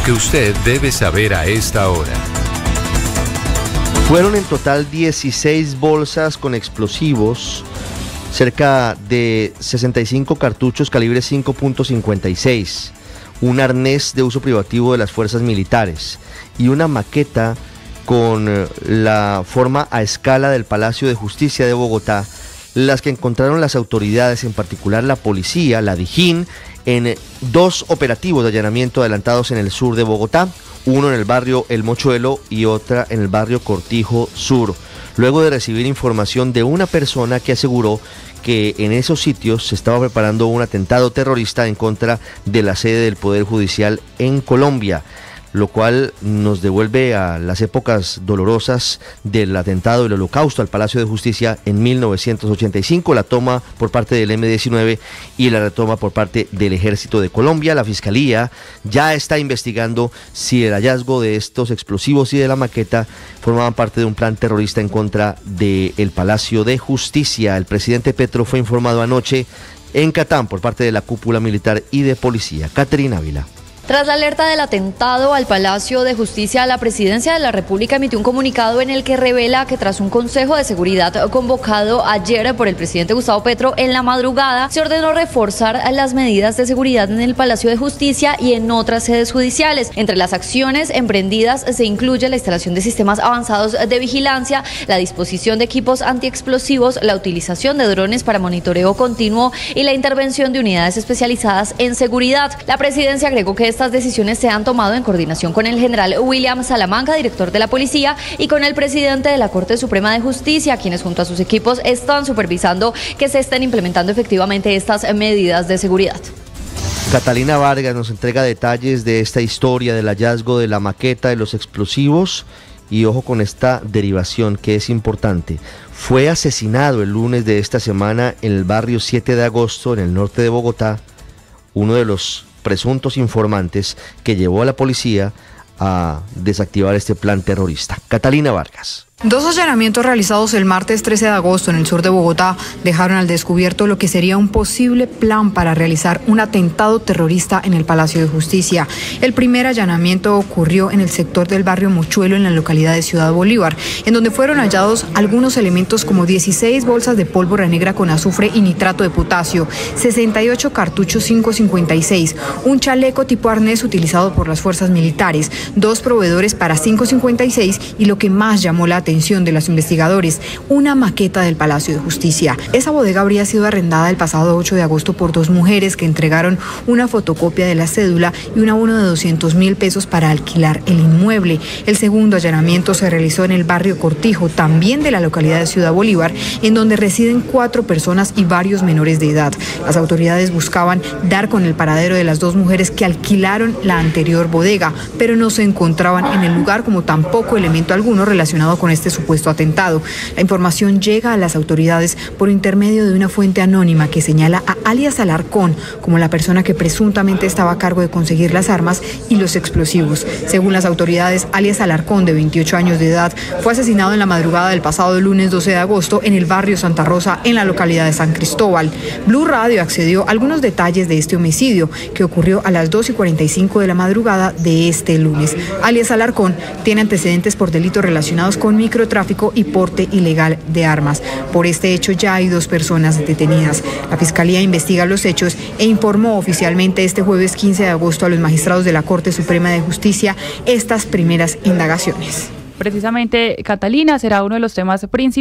Lo que usted debe saber a esta hora. Fueron en total 16 bolsas con explosivos, cerca de 65 cartuchos calibre 5.56, un arnés de uso privativo de las fuerzas militares y una maqueta con la forma a escala del Palacio de Justicia de Bogotá, las que encontraron las autoridades, en particular la policía, la Dijín, en dos operativos de allanamiento adelantados en el sur de Bogotá, uno en el barrio El Mochuelo y otra en el barrio Cortijo Sur, luego de recibir información de una persona que aseguró que en esos sitios se estaba preparando un atentado terrorista en contra de la sede del Poder Judicial en Colombia, lo cual nos devuelve a las épocas dolorosas del atentado del Holocausto al Palacio de Justicia en 1985, la toma por parte del M-19 y la retoma por parte del Ejército de Colombia. La Fiscalía ya está investigando si el hallazgo de estos explosivos y de la maqueta formaban parte de un plan terrorista en contra del Palacio de Justicia. El presidente Petro fue informado anoche en Catán por parte de la cúpula militar y de policía. Caterina Ávila. Tras la alerta del atentado al Palacio de Justicia, la Presidencia de la República emitió un comunicado en el que revela que tras un consejo de seguridad convocado ayer por el presidente Gustavo Petro en la madrugada, se ordenó reforzar las medidas de seguridad en el Palacio de Justicia y en otras sedes judiciales. Entre las acciones emprendidas se incluye la instalación de sistemas avanzados de vigilancia, la disposición de equipos antiexplosivos, la utilización de drones para monitoreo continuo y la intervención de unidades especializadas en seguridad. La Presidencia agregó que estas decisiones se han tomado en coordinación con el general William Salamanca, director de la policía, y con el presidente de la Corte Suprema de Justicia, quienes junto a sus equipos están supervisando que se estén implementando efectivamente estas medidas de seguridad. Catalina Vargas nos entrega detalles de esta historia del hallazgo de la maqueta de los explosivos y ojo con esta derivación que es importante. Fue asesinado el lunes de esta semana en el barrio 7 de agosto, en el norte de Bogotá, uno de los presuntos informantes que llevó a la policía a desactivar este plan terrorista. Catalina Vargas. Dos allanamientos realizados el martes 13 de agosto en el sur de Bogotá dejaron al descubierto lo que sería un posible plan para realizar un atentado terrorista en el Palacio de Justicia. El primer allanamiento ocurrió en el sector del barrio Mochuelo, en la localidad de Ciudad Bolívar, en donde fueron hallados algunos elementos como 16 bolsas de pólvora negra con azufre y nitrato de potasio, 68 cartuchos 5.56, un chaleco tipo arnés utilizado por las fuerzas militares, dos proveedores para 5.56 y lo que más llamó la atención de los investigadores, una maqueta del Palacio de Justicia. Esa bodega habría sido arrendada el pasado 8 de agosto por dos mujeres que entregaron una fotocopia de la cédula y un abono de 200.000 pesos para alquilar el inmueble. El segundo allanamiento se realizó en el barrio Cortijo, también de la localidad de Ciudad Bolívar, en donde residen 4 personas y varios menores de edad. Las autoridades buscaban dar con el paradero de las dos mujeres que alquilaron la anterior bodega, pero no se encontraban en el lugar, como tampoco elemento alguno relacionado con este supuesto atentado. La información llega a las autoridades por intermedio de una fuente anónima que señala a alias Alarcón como la persona que presuntamente estaba a cargo de conseguir las armas y los explosivos. Según las autoridades, alias Alarcón, de 28 años de edad, fue asesinado en la madrugada del pasado lunes 12 de agosto en el barrio Santa Rosa, en la localidad de San Cristóbal. Blue Radio accedió a algunos detalles de este homicidio, que ocurrió a las 2:45 de la madrugada de este lunes. Alias Alarcón tiene antecedentes por delitos relacionados con microtráfico y porte ilegal de armas. Por este hecho ya hay 2 personas detenidas. La Fiscalía investiga los hechos e informó oficialmente este jueves 15 de agosto a los magistrados de la Corte Suprema de Justicia estas primeras indagaciones. Precisamente, Catalina, será uno de los temas principales